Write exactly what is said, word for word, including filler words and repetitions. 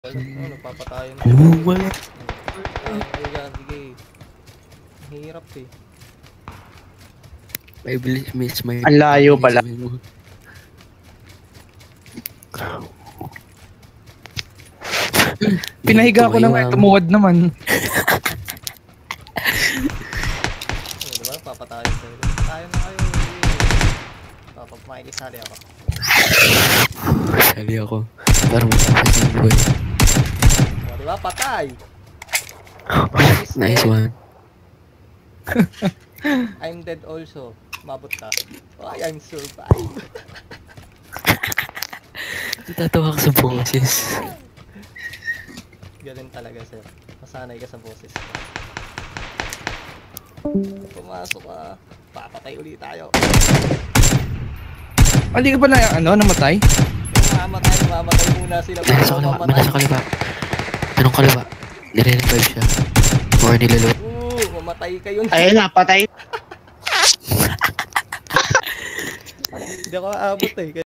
Wala, oh, nagpapatayan na. Oo, wala. Ay, yan, sige. Hirap eh. May bilis, miss, may... Ang layo pala. Pinahiga ko naman, tumuwad naman. Oh, diba? Papatayan sa'yo. Tayo na kayo. Papag makikisali ako. Sali ako. Parang masakit yung buhay. Oh, diba? Patay! Nice one. I'm dead also. Mabot ka. Oh, I'm survive. Natatawa ka sa boses. Galing talaga, sir. Masanay ka sa boses ko. Pumasok ka. Papatay ulit tayo. Hindi ka ba na, ano, namatay? Mamatay, mamatay muna sila. Nasa kaliwa, may nasa kaliwa. Anong kaliwa? Nire-revive siya. Or nilalo. Oo, mamatay kayo na. Ayun na, patay. Hindi ako aabot eh.